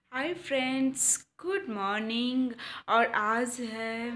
Hi friends, good morning. और आज है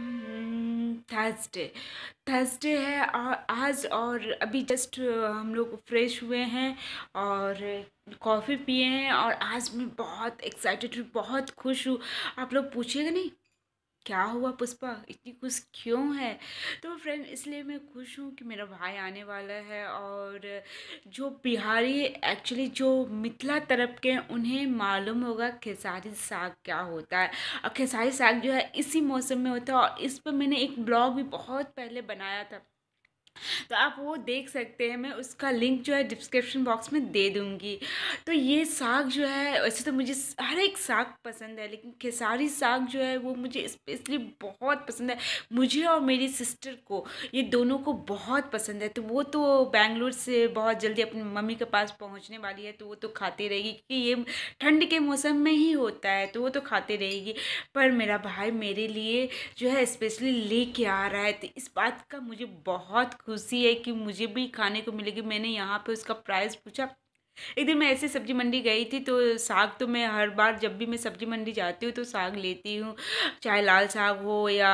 थर्सडे। थर्सडे है और आज और अभी जस्ट हम लोग फ्रेश हुए हैं और कॉफ़ी पिए हैं। और आज मैं बहुत एक्साइटेड हूँ, बहुत खुश हूँ। आप लोग पूछिएगा नहीं क्या हुआ पुष्पा, इतनी खुश क्यों है? तो फ्रेंड, इसलिए मैं खुश हूँ कि मेरा भाई आने वाला है। और जो बिहारी एक्चुअली जो मिथिला तरफ के हैं, उन्हें मालूम होगा खेसारी साग क्या होता है। और खेसारी साग जो है इसी मौसम में होता है। और इस पर मैंने एक ब्लॉग भी बहुत पहले बनाया था, तो आप वो देख सकते हैं। मैं उसका लिंक जो है डिस्क्रिप्शन बॉक्स में दे दूँगी। तो ये साग जो है, वैसे तो मुझे हर एक साग पसंद है, लेकिन खेसारी साग जो है वो मुझे स्पेशली बहुत पसंद है। मुझे और मेरी सिस्टर को, ये दोनों को बहुत पसंद है। तो वो तो बैंगलोर से बहुत जल्दी अपनी मम्मी के पास पहुंचने वाली है, तो वो तो खाती रहेगी क्योंकि ये ठंड के मौसम में ही होता है, तो वो तो खाती रहेगी। पर मेरा भाई मेरे लिए जो है स्पेशली लेके आ रहा है, तो इस बात का मुझे बहुत खुशी है कि मुझे भी खाने को मिलेगी। मैंने यहाँ पे उसका प्राइस पूछा। एक दिन मैं ऐसे सब्जी मंडी गई थी, तो साग तो मैं हर बार जब भी मैं सब्जी मंडी जाती हूँ तो साग लेती हूँ, चाहे लाल साग हो या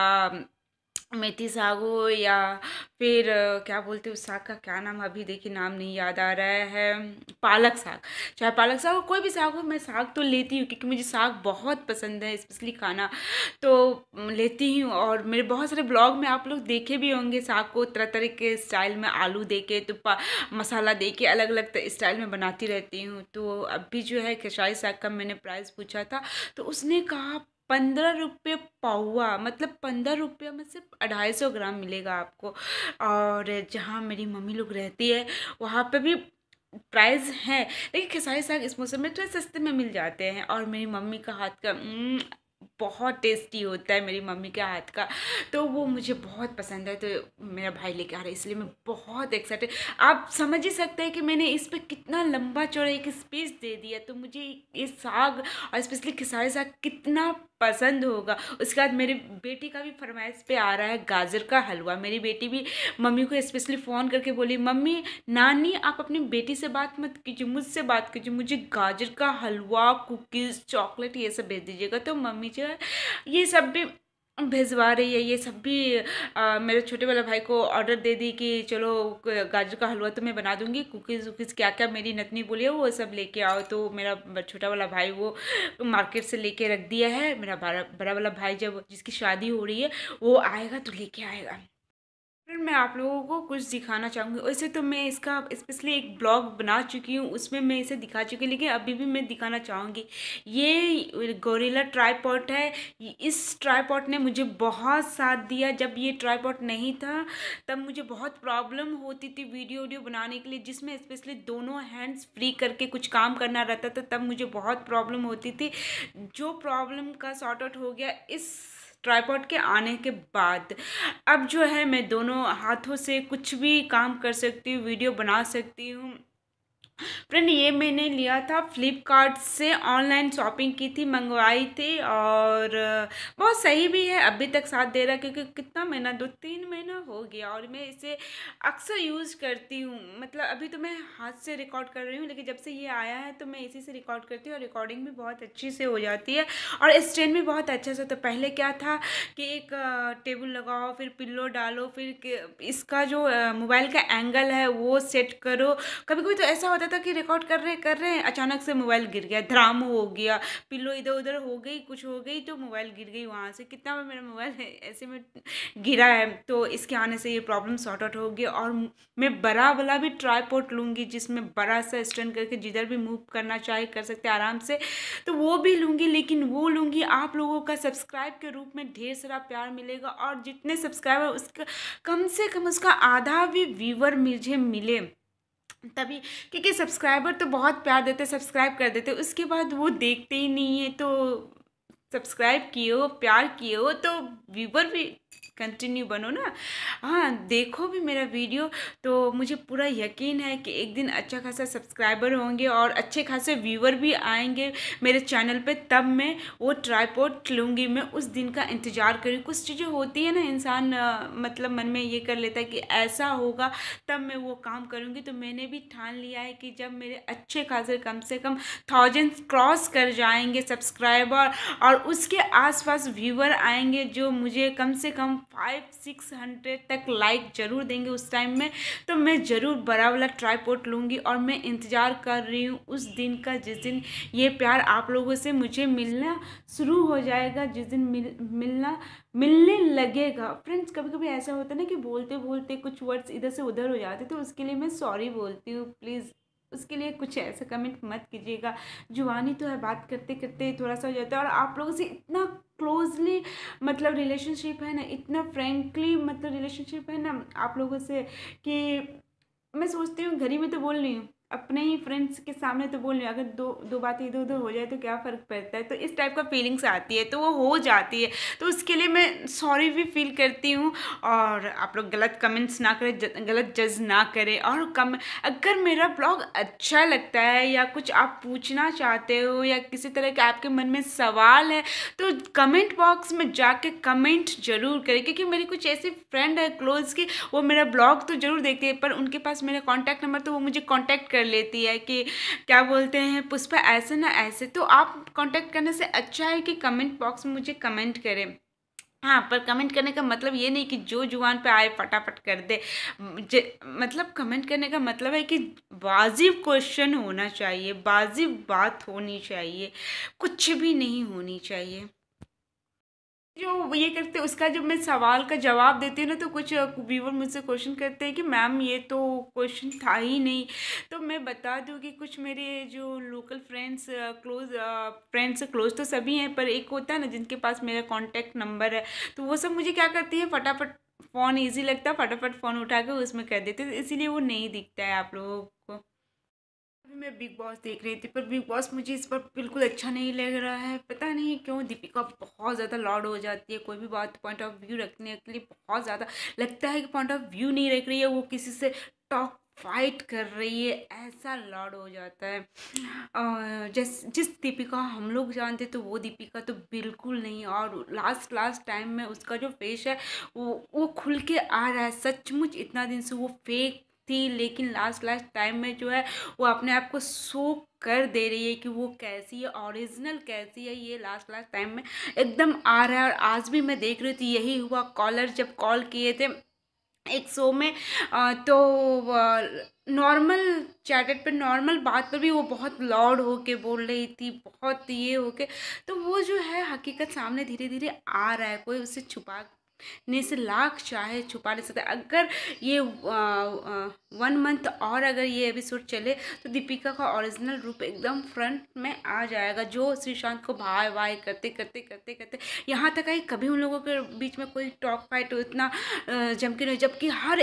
मेथी साग हो या फिर क्या बोलते हैं उस साग का, क्या नाम अभी देखिए नाम नहीं याद आ रहा है, पालक साग। चाहे पालक साग हो, कोई भी साग हो, मैं साग तो लेती हूँ क्योंकि मुझे साग बहुत पसंद है, स्पेशली खाना। तो लेती हूँ। और मेरे बहुत सारे ब्लॉग में आप लोग देखे भी होंगे साग को तरह तरह के स्टाइल में, आलू दे के तो मसाला दे के अलग अलग स्टाइल में बनाती रहती हूँ। तो अभी जो है खेसारी साग का मैंने प्राइस पूछा था, तो उसने कहा 15 रुपये पौवा, मतलब 15 रुपये में सिर्फ 250 ग्राम मिलेगा आपको। और जहाँ मेरी मम्मी लोग रहती है वहाँ पे भी प्राइस है, लेकिन खेसारी साग इस मौसम में थोड़े सस्ते में मिल जाते हैं। और मेरी मम्मी का हाथ का बहुत टेस्टी होता है मेरी मम्मी के हाथ का, तो वो मुझे बहुत पसंद है। तो मेरा भाई लेके आ रहा है, इसलिए मैं बहुत एक्साइटेड। आप समझ ही सकते हैं कि मैंने इस पे कितना लंबा चौड़ा एक स्पीच दे दिया, तो मुझे ये साग और स्पेशली खेसारी साग कितना पसंद होगा। उसके बाद मेरी बेटी का भी फरमाइश पे आ रहा है गाजर का हलवा। मेरी बेटी भी मम्मी को स्पेशली फ़ोन करके बोली, मम्मी नानी आप अपनी बेटी से बात मत कीजिए, मुझसे बात कीजिए, मुझे गाजर का हलवा, कुकीज़, चॉकलेट ये सब भेज दीजिएगा। तो मम्मी जो है ये सब भी भिजवा रही है। ये सब भी मेरे छोटे वाला भाई को ऑर्डर दे दी कि चलो गाजर का हलवा तो मैं बना दूंगी, कुकीज़ वुकीज़ क्या क्या मेरी नतनी बोली है वो सब लेके आओ। तो मेरा छोटा वाला भाई वो मार्केट से लेके रख दिया है। मेरा बड़ा बड़ा वाला भाई जब जिसकी शादी हो रही है वो आएगा तो लेके आएगा। फिर मैं आप लोगों को कुछ दिखाना चाहूँगी। वैसे तो मैं इसका स्पेशली एक ब्लॉग बना चुकी हूँ, उसमें मैं इसे दिखा चुकी हूँ, लेकिन अभी भी मैं दिखाना चाहूँगी। ये गोरिल्ला ट्राइपॉड है। इस ट्राइपॉड ने मुझे बहुत साथ दिया। जब ये ट्राइपॉड नहीं था तब मुझे बहुत प्रॉब्लम होती थी वीडियो बनाने के लिए, जिसमें स्पेशली दोनों हैंड्स फ्री करके कुछ काम करना रहता था, तब मुझे बहुत प्रॉब्लम होती थी। जो प्रॉब्लम का सॉर्ट आउट हो गया इस ट्राइपॉड के आने के बाद। अब जो है मैं दोनों हाथों से कुछ भी काम कर सकती हूँ, वीडियो बना सकती हूँ। फ्रेंड, ये मैंने लिया था फ्लिपकार्ट से, ऑनलाइन शॉपिंग की थी, मंगवाई थी। और बहुत सही भी है, अभी तक साथ दे रहा है, क्योंकि कितना महीना, 2-3 महीना हो गया और मैं इसे अक्सर यूज़ करती हूँ। मतलब अभी तो मैं हाथ से रिकॉर्ड कर रही हूँ, लेकिन जब से ये आया है तो मैं इसी से रिकॉर्ड करती हूँ और रिकॉर्डिंग भी बहुत अच्छी से हो जाती है और स्टैंड भी बहुत अच्छा से। तो पहले क्या था कि एक टेबल लगाओ, फिर पिल्लो डालो, फिर इसका जो मोबाइल का एंगल है वो सेट करो। कभी कभी तो ऐसा होता था कि रिकॉर्ड कर रहे हैं, अचानक से मोबाइल गिर गया, धड़ाम हो गया, पिल्लो इधर उधर हो गई, कुछ हो गई तो मोबाइल गिर गई वहाँ से। कितना बार मेरा मोबाइल ऐसे में गिरा है। तो इसके आने से ये प्रॉब्लम सॉर्ट आउट हो गया। और मैं बड़ा वाला भी ट्राईपॉड लूँगी, जिसमें बड़ा सा स्टैंड करके जिधर भी मूव करना चाहे कर सकते हैं आराम से, तो वो भी लूँगी। लेकिन वो लूँगी आप लोगों का सब्सक्राइब के रूप में, ढेर सारा प्यार मिलेगा। और जितने सब्सक्राइबर उसका कम से कम उसका आधा भी व्यूवर मुझे मिले तभी, क्योंकि सब्सक्राइबर तो बहुत प्यार देते, सब्सक्राइब कर देते, उसके बाद वो देखते ही नहीं है। तो सब्सक्राइब किए हो, प्यार किए हो, तो व्यूवर भी कंटिन्यू बनो ना। हाँ, देखो भी मेरा वीडियो, तो मुझे पूरा यकीन है कि एक दिन अच्छा खासा सब्सक्राइबर होंगे और अच्छे खासे व्यूअर भी आएंगे मेरे चैनल पे, तब मैं वो ट्राइपॉड लूँगी। मैं उस दिन का इंतज़ार करूँ। कुछ चीज़ें होती है ना, इंसान मतलब मन में ये कर लेता है कि ऐसा होगा तब मैं वो काम करूँगी। तो मैंने भी ठान लिया है कि जब मेरे अच्छे खासे कम से कम 1000 क्रॉस कर जाएंगे सब्सक्राइबर, और उसके आसपास व्यूअर आएंगे जो मुझे कम से कम 500-600 तक लाइक ज़रूर देंगे उस टाइम में, तो मैं ज़रूर बड़ा वाला ट्राइपॉड लूँगी। और मैं इंतज़ार कर रही हूँ उस दिन का, जिस दिन ये प्यार आप लोगों से मुझे मिलना शुरू हो जाएगा, जिस दिन मिलने लगेगा। फ्रेंड्स, कभी कभी ऐसा होता है ना कि बोलते बोलते कुछ वर्ड्स इधर से उधर हो जाते, तो उसके लिए मैं सॉरी बोलती हूँ। प्लीज़ उसके लिए कुछ ऐसा कमेंट मत कीजिएगा। जुबानी तो है, बात करते करते थोड़ा सा हो जाता है। और आप लोगों से इतना क्लोजली मतलब रिलेशनशिप है ना, इतना फ्रेंकली मतलब रिलेशनशिप है ना आप लोगों से, कि मैं सोचती हूँ घर ही में तो बोल रही हूँ, अपने ही फ्रेंड्स के सामने तो बोल रही हूँ, अगर दो दो बातें इधर उधर हो जाए तो क्या फ़र्क पड़ता है। तो इस टाइप का फीलिंग्स आती है, तो वो हो जाती है, तो उसके लिए मैं सॉरी भी फील करती हूँ। और आप लोग गलत कमेंट्स ना करें, गलत जज ना करें। और अगर मेरा ब्लॉग अच्छा लगता है या कुछ आप पूछना चाहते हो या किसी तरह के आपके मन में सवाल है, तो कमेंट बॉक्स में जाके कमेंट जरूर करें। क्योंकि मेरी कुछ ऐसी फ्रेंड है क्लोज की, वो मेरा ब्लॉग तो जरूर देखती है, पर उनके पास मेरा कॉन्टैक्ट नंबर, तो वो मुझे कॉन्टैक्ट कर लेती है कि क्या बोलते हैं पुष्पा ऐसे ना ऐसे। तो आप कॉन्टैक्ट करने से अच्छा है कि कमेंट बॉक्स में मुझे कमेंट करें। हाँ, पर कमेंट करने का मतलब ये नहीं कि जो जुबान पे आए फटाफट कर दे। मतलब कमेंट करने का मतलब है कि वाजिब क्वेश्चन होना चाहिए, वाजिब बात होनी चाहिए, कुछ भी नहीं होनी चाहिए। जो ये करते हैं उसका जब मैं सवाल का जवाब देती हूँ ना, तो कुछ व्यूवर मुझसे क्वेश्चन करते हैं कि मैम ये तो क्वेश्चन था ही नहीं। तो मैं बता दूँ कि कुछ मेरे जो लोकल फ्रेंड्स क्लोज तो सभी हैं, पर एक होता है ना जिनके पास मेरा कॉन्टैक्ट नंबर है, तो वो सब मुझे क्या करती है, फटाफट फ़ोन ईजी लगता है, फटाफट फ़ोन उठा के उसमें कर देते हैं, तो इसीलिए वो नहीं दिखता है आप लोगों को। अभी मैं बिग बॉस देख रही थी, पर बिग बॉस मुझे इस पर बिल्कुल अच्छा नहीं लग रहा है। पता नहीं क्यों, दीपिका बहुत ज़्यादा लाउड हो जाती है, कोई भी बात पॉइंट ऑफ व्यू रखने के लिए बहुत ज़्यादा लगता है कि पॉइंट ऑफ व्यू नहीं रख रही है, वो किसी से टॉक फाइट कर रही है, ऐसा लाउड हो जाता है। जिस दीपिका हम लोग जानते तो वो दीपिका तो बिल्कुल नहीं। और लास्ट लास्ट टाइम में उसका जो फेस है वो खुल के आ रहा है। सचमुच इतना दिन से वो फेक थी, लेकिन लास्ट लास्ट टाइम में जो है वो अपने आप को शो कर दे रही है कि वो कैसी है, ओरिजिनल कैसी है, ये लास्ट लास्ट टाइम में एकदम आ रहा है। और आज भी मैं देख रही थी यही हुआ, कॉलर जब कॉल किए थे एक शो में, तो नॉर्मल चैटेड पे नॉर्मल बात पर भी वो बहुत लाउड होके बोल रही थी, बहुत ये होके। तो वो जो है हकीकत सामने धीरे धीरे आ रहा है, कोई उससे छुपाने से लाख चाहे छुपा नहीं सकता। अगर ये 1 मंथ और अगर ये एपिसोड चले, तो दीपिका का ओरिजिनल रूप एकदम फ्रंट में आ जाएगा, जो श्रीशांत को भाई भाई करते करते करते करते यहाँ तक आई। कभी उन लोगों के बीच में कोई टॉक फाइट इतना जम के नहीं, जबकि हर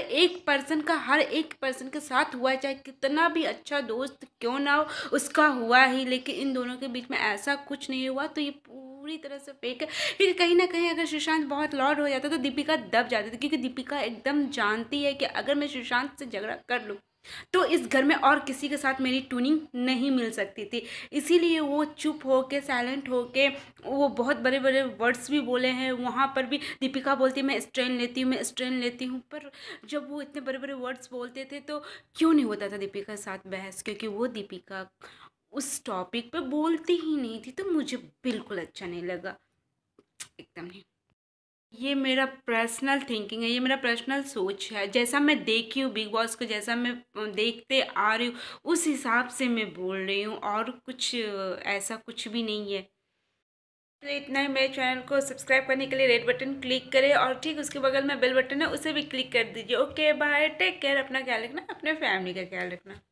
एक पर्सन के साथ हुआ है, चाहे कितना भी अच्छा दोस्त क्यों ना हो उसका हुआ ही, लेकिन इन दोनों के बीच में ऐसा कुछ नहीं हुआ। तो ये पूरी तरह से फेक है। क्योंकि कहीं ना कहीं अगर सुशांत बहुत लॉर्ड हो जाता तो दीपिका दब जाती थी, क्योंकि दीपिका एकदम जानती है कि अगर मैं सुशांत से झगड़ा कर लूँ तो इस घर में और किसी के साथ मेरी ट्यूनिंग नहीं मिल सकती थी। इसीलिए वो चुप होके, साइलेंट होके, वो बहुत बड़े बड़े वर्ड्स भी बोले हैं। वहाँ पर भी दीपिका बोलती है मैं स्ट्रेन लेती हूँ, मैं स्ट्रेन लेती हूँ, पर जब वो इतने बड़े बड़े वर्ड्स बोलते थे तो क्यों नहीं होता था दीपिका के साथ बहस, क्योंकि वो दीपिका उस टॉपिक पे बोलती ही नहीं थी। तो मुझे बिल्कुल अच्छा नहीं लगा, एकदम नहीं। ये मेरा पर्सनल थिंकिंग है, ये मेरा पर्सनल सोच है। जैसा मैं देखी हूँ बिग बॉस को, जैसा मैं देखते आ रही हूँ, उस हिसाब से मैं बोल रही हूँ, और कुछ ऐसा कुछ भी नहीं है। तो इतना ही। मेरे चैनल को सब्सक्राइब करने के लिए रेड बटन क्लिक करें, और ठीक उसके बगल में बेल बटन है, उसे भी क्लिक कर दीजिए। ओके बाय, टेक केयर, अपना ख्याल रखना, अपने फैमिली का ख्याल रखना।